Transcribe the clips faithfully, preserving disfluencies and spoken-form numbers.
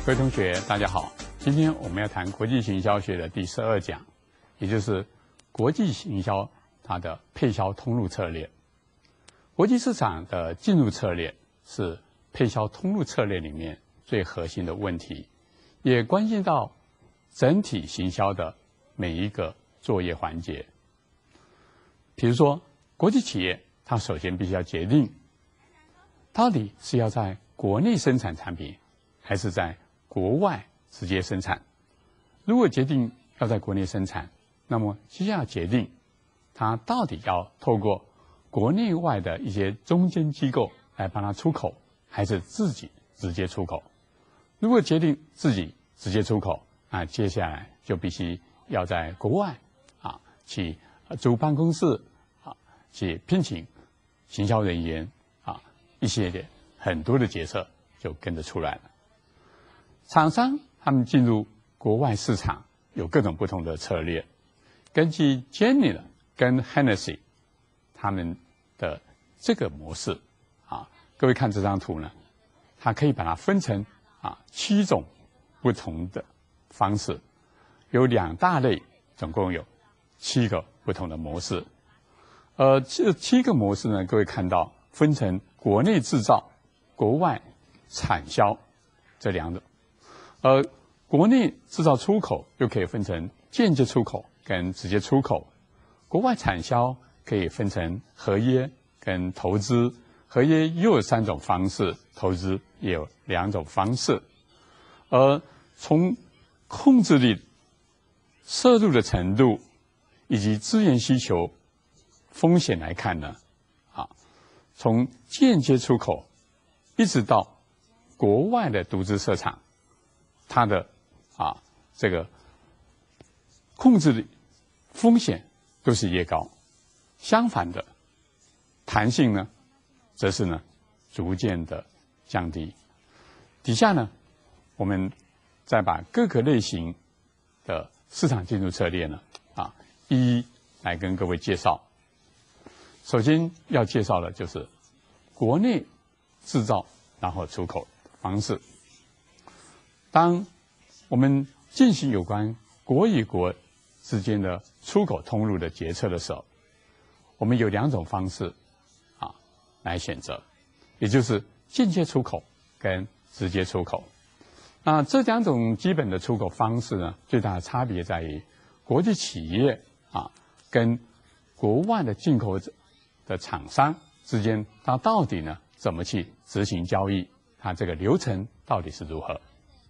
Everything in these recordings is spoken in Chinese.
各位同学，大家好。今天我们要谈国际行销学的第十二讲，也就是国际行销它的配销通路策略。国际市场的进入策略是配销通路策略里面最核心的问题，也关系到整体行销的每一个作业环节。比如说，国际企业它首先必须要决定，到底是要在国内生产产品，还是在国外直接生产。如果决定要在国内生产，那么接下来决定它到底要透过国内外的一些中间机构来帮它出口，还是自己直接出口。如果决定自己直接出口，那接下来就必须要在国外啊去租办公室啊，去聘请行销人员啊，一系列很多的决策就跟着出来了。厂商他们进入国外市场有各种不同的策略。根据 Jenny 跟 Hennessy 他们的这个模式啊，各位看这张图呢，它可以把它分成啊七种不同的方式，有两大类，总共有七个不同的模式。呃，这七个模式呢，各位看到分成国内制造、国外产销这两种。呃，国内制造出口又可以分成间接出口跟直接出口，国外产销可以分成合约跟投资，合约又有三种方式，投资也有两种方式。而从控制力、摄入的程度以及资源需求、风险来看呢，啊，从间接出口一直到国外的独资设厂，它的啊这个控制力、风险都是越高。相反的，弹性呢，则是呢逐渐的降低。底下呢，我们再把各个类型的市场进入策略呢，啊，一一来跟各位介绍。首先要介绍的就是国内制造然后出口的方式。当我们进行有关国与国之间的出口通路的决策的时候，我们有两种方式啊来选择，也就是间接出口跟直接出口。那这两种基本的出口方式呢，最大的差别在于国际企业啊跟国外的进口者的厂商之间，它到底呢怎么去执行交易，它这个流程到底是如何。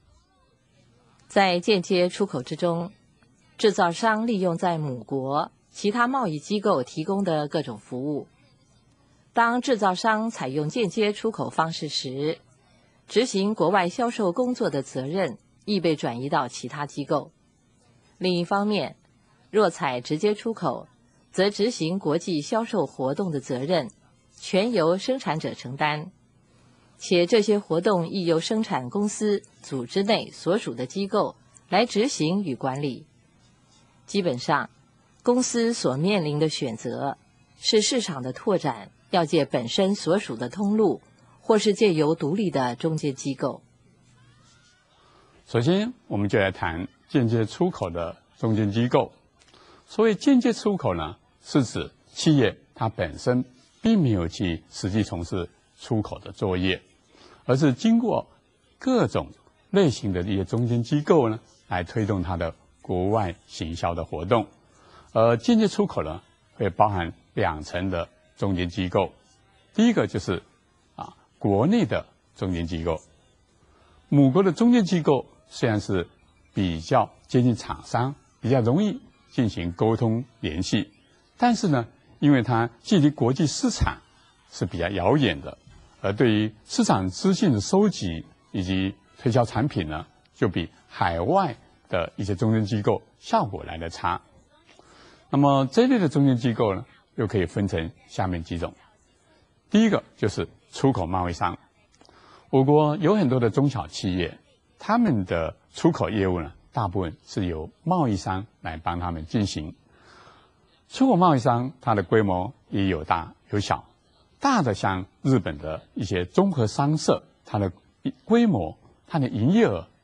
在间接出口之中，制造商利用在母国其他贸易机构提供的各种服务。当制造商采用间接出口方式时，执行国外销售工作的责任亦被转移到其他机构。另一方面，若采直接出口，则执行国际销售活动的责任全由生产者承担，且这些活动亦由生产公司组织内所属的机构来执行与管理。基本上，公司所面临的选择是市场的拓展要借本身所属的通路，或是借由独立的中介机构。 首先，我们就来谈间接出口的中间机构。所谓间接出口呢，是指企业它本身并没有去实际从事出口的作业，而是经过各种类型的一些中间机构呢，来推动它的国外行销的活动。而间接出口呢，会包含两层的中间机构。第一个就是啊，国内的中间机构。母国的中间机构虽然是比较接近厂商，比较容易进行沟通联系，但是呢，因为它距离国际市场是比较遥远的，而对于市场资讯的收集以及推销产品呢，就比海外的一些中间机构效果来得差。那么这一类的中间机构呢，又可以分成下面几种。第一个就是出口贸易商。我国有很多的中小企业，他们的出口业务呢，大部分是由贸易商来帮他们进行。出口贸易商它的规模也有大有小，大的像日本的一些综合商社，它的规模、它的营业额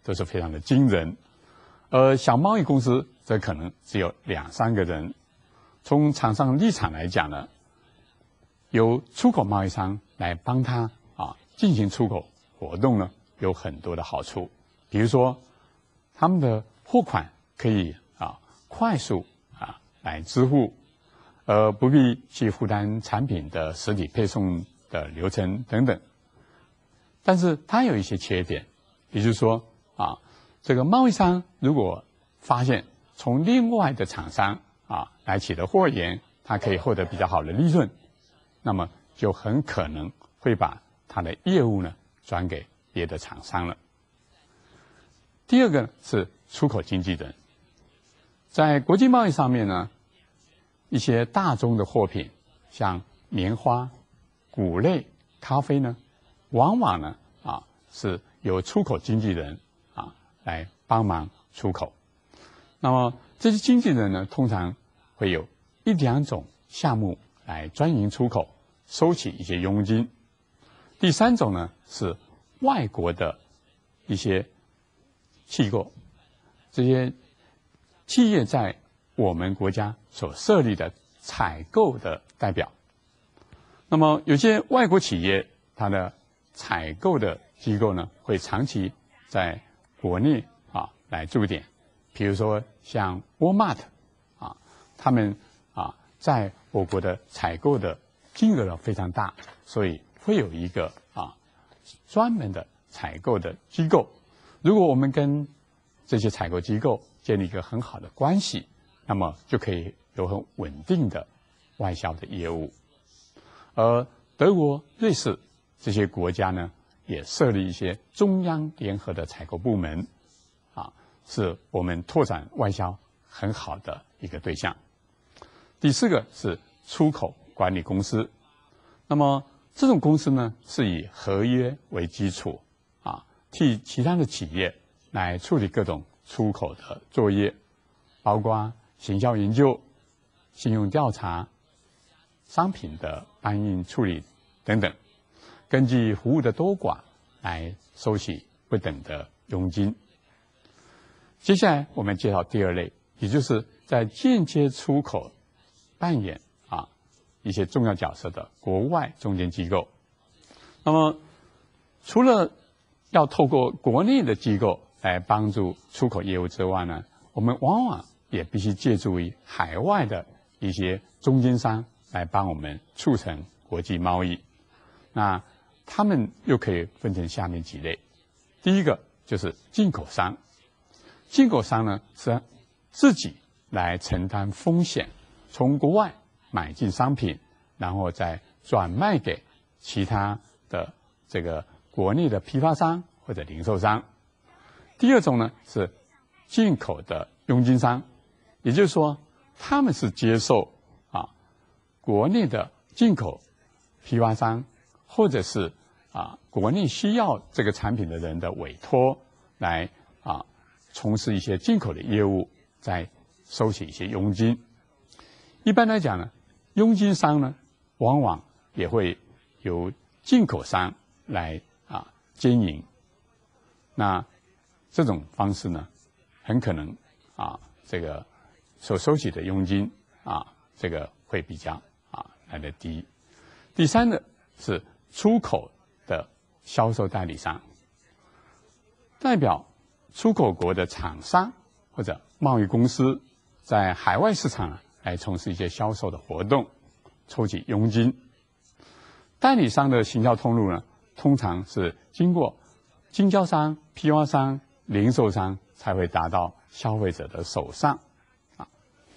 都是非常的惊人，而小贸易公司则可能只有两三个人。从厂商立场来讲呢，由出口贸易商来帮他啊进行出口活动呢，有很多的好处。比如说，他们的货款可以啊快速啊来支付，而不必去负担产品的实体配送的流程等等。但是它有一些缺点，也就是说啊，这个贸易商如果发现从另外的厂商啊来取得货源，他可以获得比较好的利润，那么就很可能会把他的业务呢转给别的厂商了。第二个是出口经纪人，在国际贸易上面呢，一些大宗的货品，像棉花、谷类、咖啡呢，往往呢啊是由出口经纪人啊来帮忙出口。那么这些经纪人呢，通常会有一两种项目来专营出口，收取一些佣金。第三种呢是外国的一些机构，这些企业在我们国家所设立的采购的代表。那么有些外国企业，它的采购的机构呢，会长期在国内啊来驻点，比如说像沃尔玛啊，他们啊在我国的采购的金额呢非常大，所以会有一个啊专门的采购的机构。如果我们跟这些采购机构建立一个很好的关系，那么就可以有很稳定的外销的业务。而德国、瑞士这些国家呢，也设立一些中央联合的采购部门，啊，是我们拓展外销很好的一个对象。第四个是出口管理公司，那么这种公司呢，是以合约为基础，啊，替其他的企业来处理各种出口的作业，包括行销研究、信用调查、商品的搬运处理等等，根据服务的多寡来收取不等的佣金。接下来我们介绍第二类，也就是在间接出口扮演啊一些重要角色的国外中间机构。那么除了要透过国内的机构来帮助出口业务之外呢，我们往往也必须借助于海外的一些中间商来帮我们促成国际贸易。那他们又可以分成下面几类。第一个就是进口商，进口商呢是自己来承担风险，从国外买进商品，然后再转卖给其他的这个国内的批发商或者零售商。第二种呢是进口的佣金商，也就是说他们是接受啊国内的进口批发商或者是啊国内需要这个产品的人的委托，来啊从事一些进口的业务，再收取一些佣金。一般来讲呢，佣金商呢往往也会由进口商来啊经营。那这种方式呢，很可能啊这个所收取的佣金啊这个会比较啊来得低。第三个是出口的销售代理商，代表出口国的厂商或者贸易公司在海外市场来从事一些销售的活动，抽取佣金。代理商的行销通路呢，通常是经过经销商、批发商、零售商才会达到消费者的手上啊。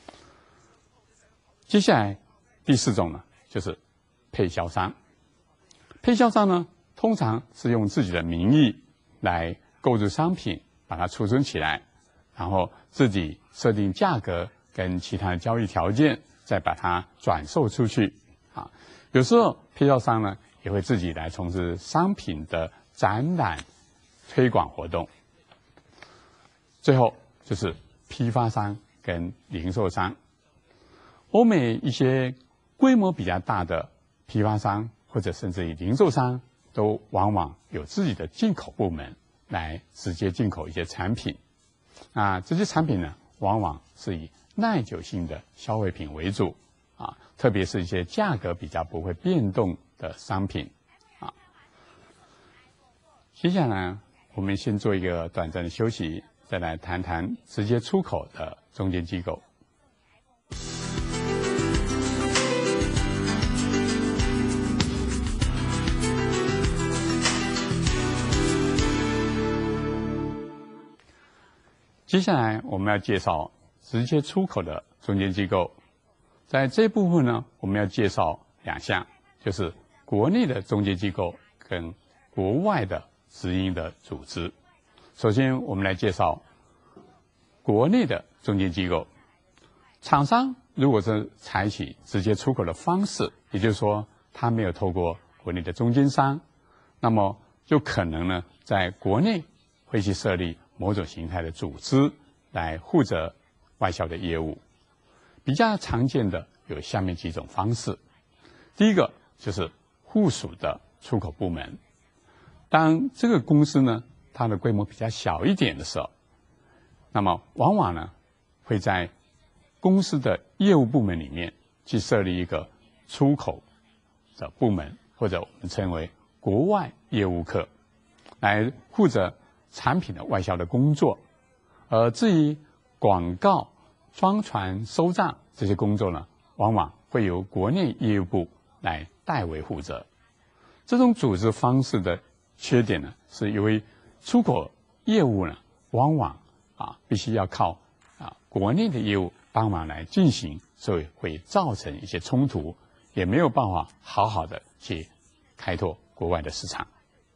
接下来第四种呢，就是配销商。配销商呢，通常是用自己的名义来购入商品，把它储存起来，然后自己设定价格跟其他的交易条件，再把它转售出去啊。有时候配销商呢，也会自己来从事商品的展览、推广活动。最后就是批发商跟零售商。欧美一些规模比较大的批发商或者甚至于零售商，都往往有自己的进口部门， 来直接进口一些产品。啊，这些产品呢，往往是以耐久性的消费品为主啊，特别是一些价格比较不会变动的商品啊。接下来我们先做一个短暂的休息，再来谈谈直接出口的中间机构。接下来我们要介绍直接出口的中间机构，在这部分呢，我们要介绍两项，就是国内的中间机构跟国外的直营的组织。首先，我们来介绍国内的中间机构。厂商如果是采取直接出口的方式，也就是说，他没有透过国内的中间商，那么就可能呢，在国内会去设立某种形态的组织来负责外销的业务。比较常见的有下面几种方式。第一个就是附属的出口部门。当这个公司呢，它的规模比较小一点的时候，那么往往呢会在公司的业务部门里面去设立一个出口的部门，或者我们称为国外业务科，来负责产品的外销的工作。而至于广告、装船、收账这些工作呢，往往会由国内业务部来代为负责。这种组织方式的缺点呢，是因为出口业务呢，往往啊必须要靠啊国内的业务帮忙来进行，所以会造成一些冲突，也没有办法好好的去开拓国外的市场。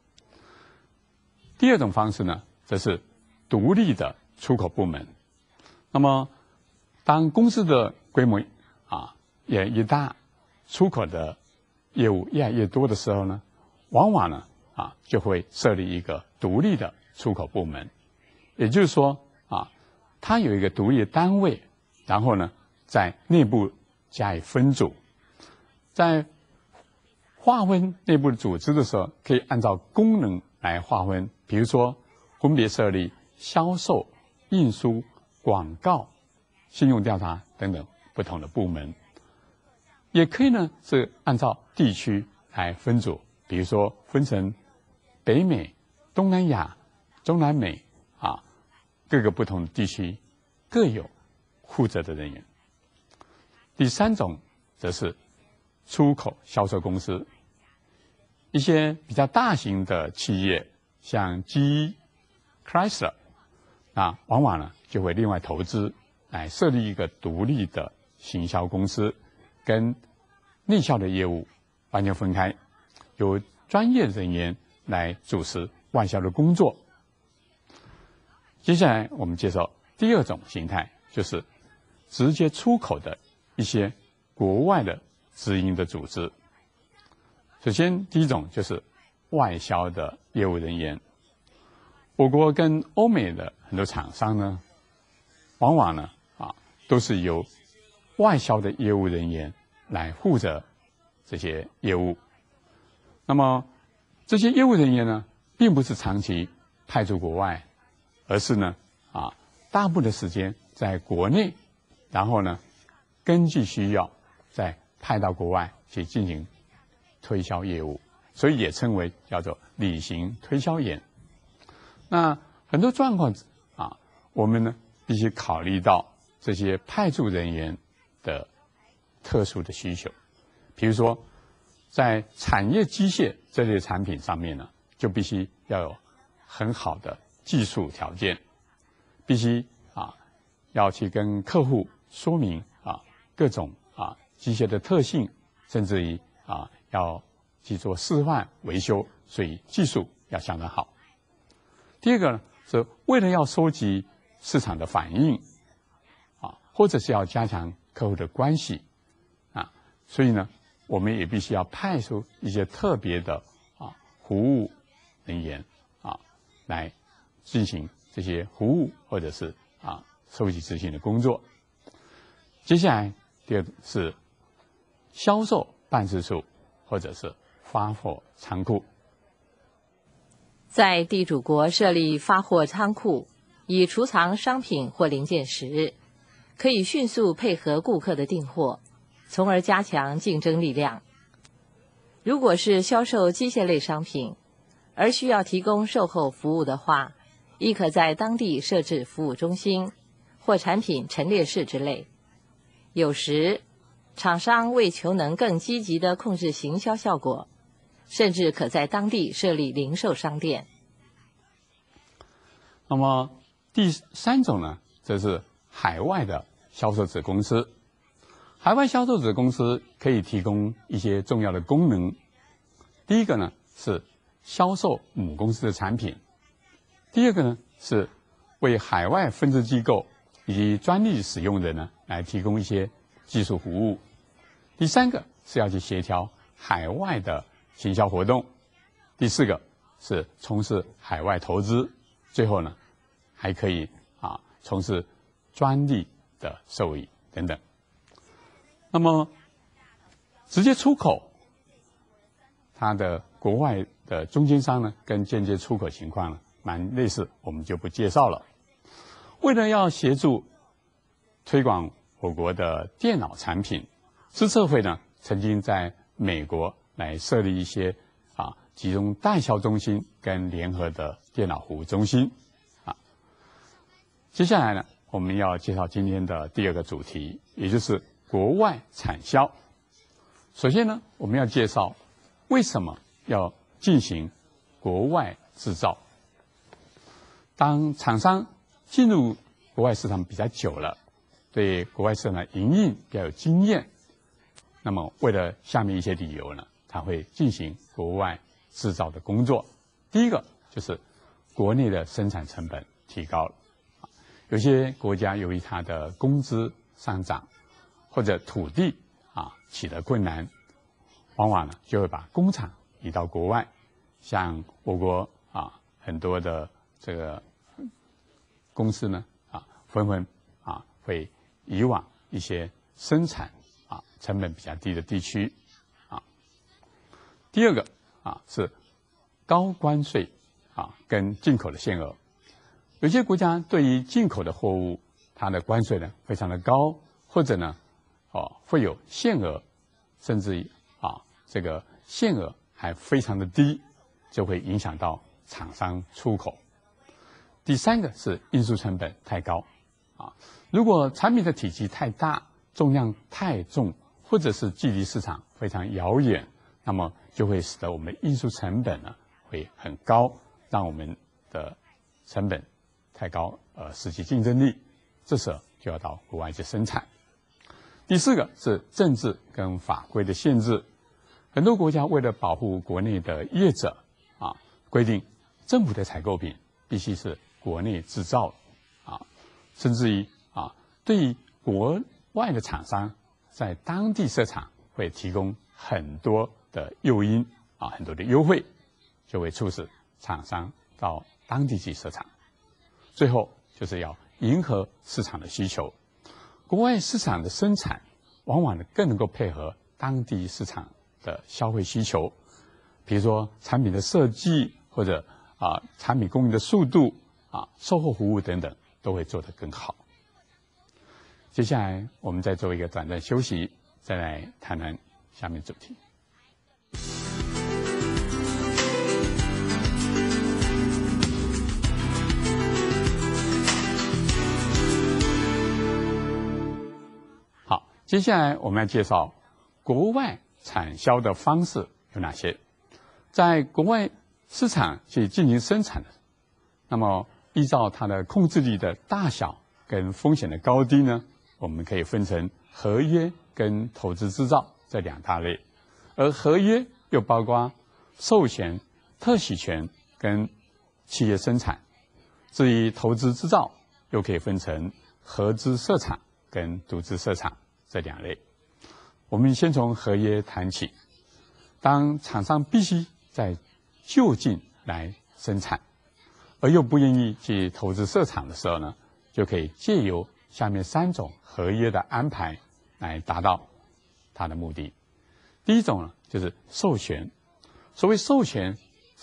第二种方式呢，则是独立的出口部门。那么，当公司的规模啊也越大，出口的业务越来越多的时候呢，往往呢啊就会设立一个独立的出口部门。也就是说啊，它有一个独立的单位，然后呢在内部加以分组，在划分内部的组织的时候，可以按照功能来划分，比如说分别设立销售、运输、广告、信用调查等等不同的部门。也可以呢是按照地区来分组，比如说分成北美、东南亚、中南美啊各个不同的地区各有负责的人员。第三种则是出口销售公司。一些比较大型的企业，像 G E、Chrysler， 啊，往往呢就会另外投资来设立一个独立的行销公司，跟内销的业务完全分开，由专业人员来主持外销的工作。接下来我们介绍第二种形态，就是直接出口的一些国外的直营的组织。首先，第一种就是外销的业务人员。我国跟欧美的很多厂商呢，往往呢啊都是由外销的业务人员来负责这些业务。那么这些业务人员呢，并不是长期派驻国外，而是呢啊大部分的时间在国内，然后呢根据需要再派到国外去进行推销业务，所以也称为叫做履行推销员。那很多状况啊，我们呢必须考虑到这些派驻人员的特殊的需求。比如说，在产业机械这类产品上面呢，就必须要有很好的技术条件，必须啊要去跟客户说明啊各种啊机械的特性，甚至于啊要去做示范维修，所以技术要相当好。第二个呢，是为了要收集市场的反应啊，或者是要加强客户的关系啊，所以呢，我们也必须要派出一些特别的啊服务人员啊来进行这些服务或者是啊收集资讯的工作。接下来第二是销售办事处或者是发货仓库。 在地主国设立发货仓库，以储藏商品或零件时，可以迅速配合顾客的订货，从而加强竞争力量。如果是销售机械类商品，而需要提供售后服务的话，亦可在当地设置服务中心或产品陈列室之类。有时，厂商为求能更积极地控制行销效果，甚至可在当地设立零售商店。 那么第三种呢，则是海外的销售子公司。海外销售子公司可以提供一些重要的功能。第一个呢是销售母公司的产品，第二个呢是为海外分支机构以及专利使用人呢来提供一些技术服务，第三个是要去协调海外的行销活动，第四个是从事海外投资，最后呢还可以啊从事专利的授予等等。那么直接出口，它的国外的中间商呢跟间接出口情况呢蛮类似，我们就不介绍了。为了要协助推广我国的电脑产品，资策会呢曾经在美国来设立一些啊集中代销中心跟联合的电脑服务中心啊。接下来呢，我们要介绍今天的第二个主题，也就是国外产销。首先呢，我们要介绍为什么要进行国外制造。当厂商进入国外市场比较久了，对国外市场的营运比较有经验，那么为了下面一些理由呢，他会进行国外制造的工作。第一个就是国内的生产成本提高了，有些国家由于它的工资上涨，或者土地啊起了困难，往往呢就会把工厂移到国外。像我国啊很多的这个公司呢啊纷纷啊会移往一些生产啊成本比较低的地区啊。第二个啊是高关税啊跟进口的限额，有些国家对于进口的货物，它的关税呢非常的高，或者呢哦会有限额，甚至于啊这个限额还非常的低，就会影响到厂商出口。第三个是运输成本太高啊，如果产品的体积太大，重量太重，或者是距离市场非常遥远，那么就会使得我们的运输成本呢会很高，让我们的成本太高，呃，失去竞争力。这时候就要到国外去生产。第四个是政治跟法规的限制，很多国家为了保护国内的业者啊，规定政府的采购品必须是国内制造啊，甚至于啊，对于国外的厂商在当地设厂会提供很多的诱因啊，很多的优惠，就会促使厂商到当地去设厂。最后就是要迎合市场的需求，国外市场的生产往往呢更能够配合当地市场的消费需求，比如说产品的设计，或者啊产品供应的速度啊售后服务等等都会做得更好。接下来我们再做一个短暂休息，再来谈谈下面主题。好，接下来我们要介绍国外产销的方式有哪些。在国外市场去进行生产的，那么依照它的控制力的大小跟风险的高低呢，我们可以分成合约跟投资制造这两大类。而合约又包括授权、特许权跟企业生产。至于投资制造，又可以分成合资设厂跟独资设厂这两类。我们先从合约谈起。当厂商必须在就近来生产，而又不愿意去投资设厂的时候呢，就可以借由下面三种合约的安排来达到它的目的。第一种呢，就是授权。所谓授权，是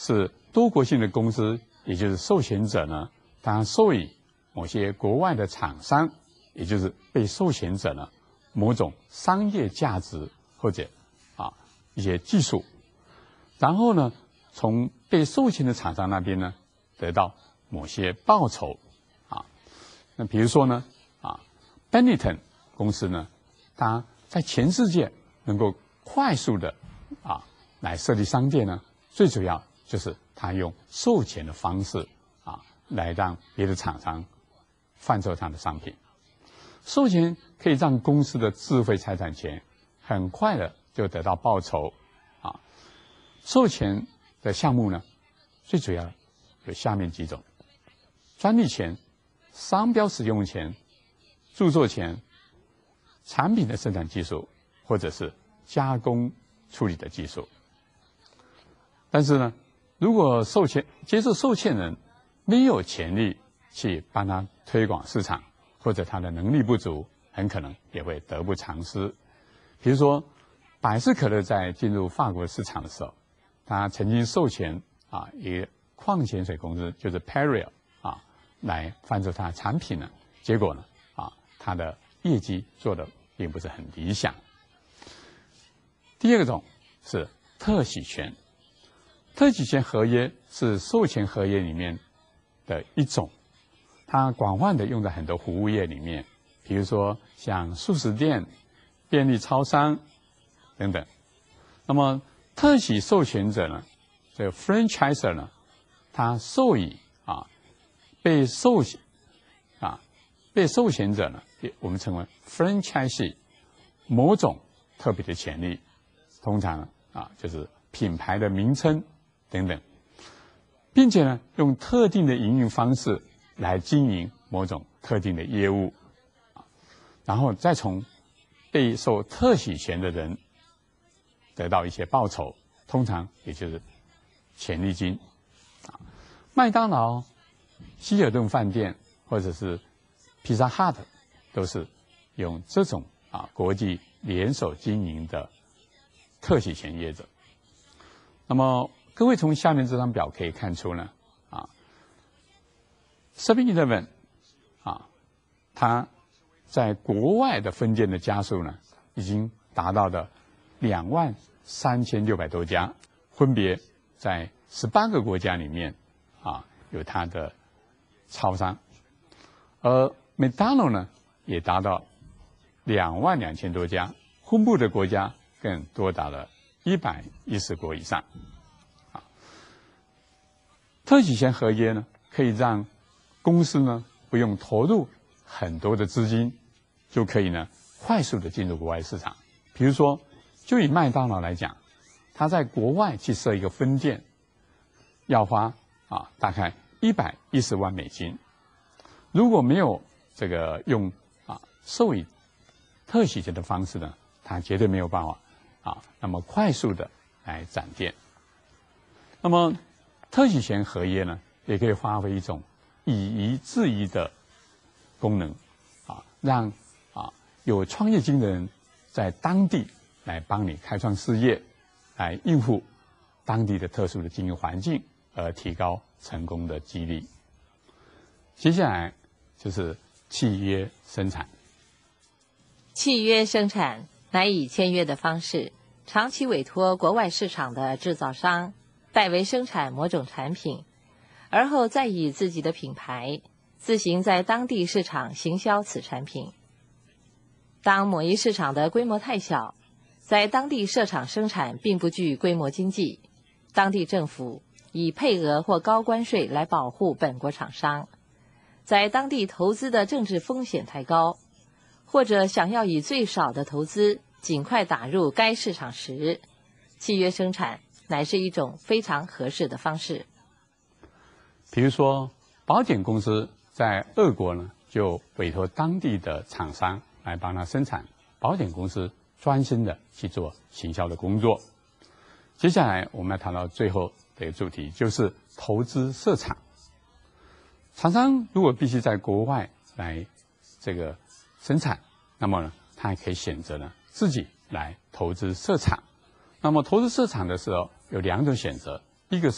多国性的公司，也就是授权者呢，当授予某些国外的厂商，也就是被授权者呢，某种商业价值或者啊一些技术，然后呢，从被授权的厂商那边呢，得到某些报酬啊。那比如说呢，啊 ，Benetton 公司呢，它在全世界能够快速的啊来设立商店呢，最主要就是它用授权的方式啊，来让别的厂商贩售它的商品。授权可以让公司的智慧财产权很快的就得到报酬啊。授权的项目呢，最主要有下面几种：专利权、商标使用权、著作权、产品的生产技术，或者是加工处理的技术。但是呢，如果授权接受授权人没有权利去帮他推广市场，或者他的能力不足，很可能也会得不偿失。比如说，百事可乐在进入法国市场的时候，他曾经授权啊一个矿泉水公司，就是 Perrier 啊，来贩售它的产品呢，结果呢啊，它的业绩做得并不是很理想。第二种是特许权，特许权合约是授权合约里面的一种，它广泛的用在很多服务业里面，比如说像速食店、便利超商等等。那么特许授权者呢，这个 franchiser 呢，他授予啊被授啊被授权者呢，我们称为 franchisee 某种特别的权利，通常啊就是品牌的名称等等，并且呢用特定的营运方式来经营某种特定的业务，然后再从被受特许权的人得到一些报酬，通常也就是权利金。麦当劳、希尔顿饭店或者是披萨 Hut 都是用这种啊国际联手经营的特许权业者。那么各位从下面这张表可以看出呢，啊 seven eleven 啊，它在国外的分店的家数呢，已经达到了两万三千六百多家，分别在十八个国家里面啊有它的超商，而麦当劳呢也达到两万两千多家，分布的国家更多达了一百一十国以上。啊，特许权合约呢，可以让公司呢不用投入很多的资金，就可以呢快速的进入国外市场。比如说，就以麦当劳来讲，他在国外去设一个分店，要花啊大概一百一十万美金。如果没有这个用啊授予特许权的方式呢，他绝对没有办法啊那么快速的来展店。那么特许权合约呢，也可以发挥一种以夷制夷的功能，啊，让啊有创业经的人在当地来帮你开创事业，来应付当地的特殊的经营环境，而提高成功的几率。接下来就是契约生产。 契约生产乃以签约的方式，长期委托国外市场的制造商代为生产某种产品，而后再以自己的品牌自行在当地市场行销此产品。当某一市场的规模太小，在当地设厂生产并不具规模经济，当地政府以配额或高关税来保护本国厂商，在当地投资的政治风险太高，或者想要以最少的投资尽快打入该市场时，契约生产乃是一种非常合适的方式。 比如说，保险公司在俄国呢，就委托当地的厂商来帮他生产，保险公司专心的去做行销的工作。接下来我们要谈到最后的一个主题，就是投资设厂。厂商如果必须在国外来这个生产，那么呢，他也可以选择呢自己来投资设厂。那么投资设厂的时候有两种选择，一个是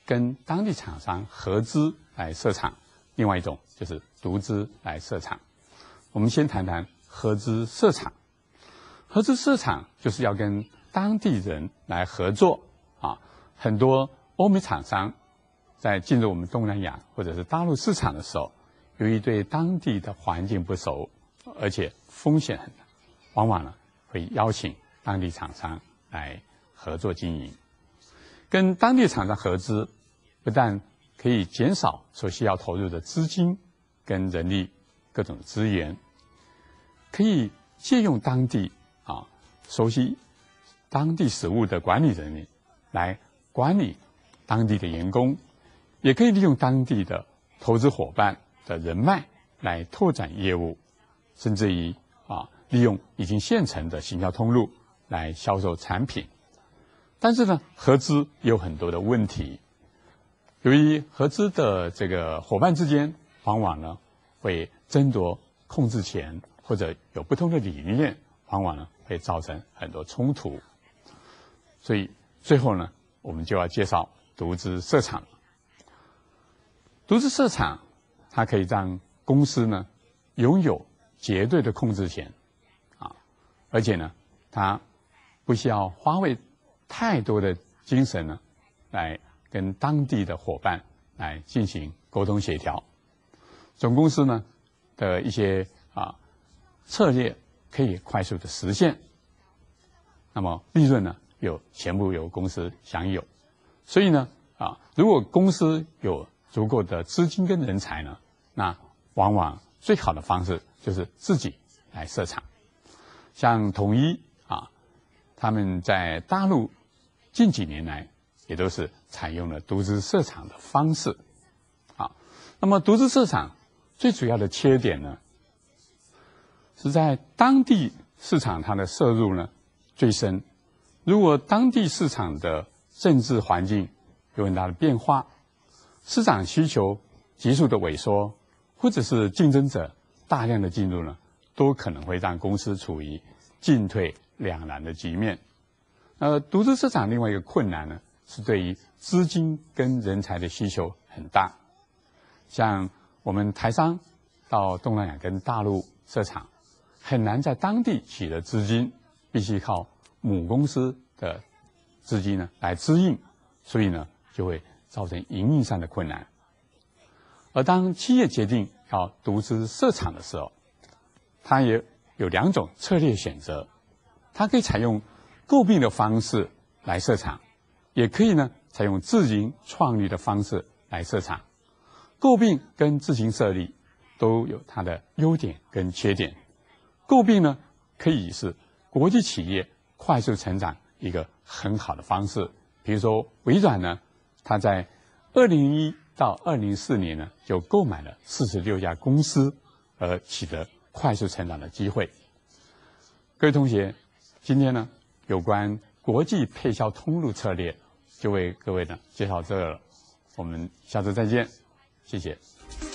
跟当地厂商合资来设厂，另外一种就是独资来设厂。我们先谈谈合资设厂。合资设厂就是要跟当地人来合作啊。很多欧美厂商在进入我们东南亚或者是大陆市场的时候，由于对当地的环境不熟，而且风险很大，往往呢会邀请当地厂商来合作经营。跟当地厂商合资，不但可以减少所需要投入的资金跟人力各种资源，可以借用当地啊熟悉当地事务的管理人员来管理当地的员工，也可以利用当地的投资伙伴的人脉来拓展业务，甚至于啊利用已经现成的行销通路来销售产品。但是呢，合资有很多的问题，由于合资的这个伙伴之间往往呢会争夺控制权，或者有不同的理念，往往呢会造成很多冲突。所以最后呢，我们就要介绍独资设厂。独资设厂，它可以让公司呢拥有绝对的控制权，啊，而且呢，它不需要花费太多的精神呢，来跟当地的伙伴来进行沟通协调。总公司呢的一些啊策略可以快速的实现，那么利润呢有全部由公司享有。所以呢啊，如果公司有足够的资金跟人才呢，那往往最好的方式就是自己来设厂。像统一啊，他们在大陆近几年来也都是采用了独资设厂的方式。啊，那么独资设厂最主要的缺点呢，是在当地市场它的摄入呢最深。如果当地市场的政治环境有很大的变化，市场需求急速的萎缩，或者是竞争者大量的进入呢，都可能会让公司处于进退两难的局面。呃，独资设厂另外一个困难呢，是对于资金跟人才的需求很大。像我们台商到东南亚跟大陆设厂，很难在当地取得资金，必须靠母公司的资金呢来支应，所以呢就会造成营运上的困难。而当企业决定要独资设厂的时候，它也有两种策略选择，它可以采用购并的方式来设厂，也可以呢采用自行创立的方式来设厂。购并跟自行设立都有它的优点跟缺点。购并呢可以是国际企业快速成长一个很好的方式。比如说微软呢，它在二零一到二零四年呢就购买了四十六家公司，而取得快速成长的机会。各位同学，今天呢有关国际配销通路策略就为各位呢介绍这个了，我们下次再见，谢谢。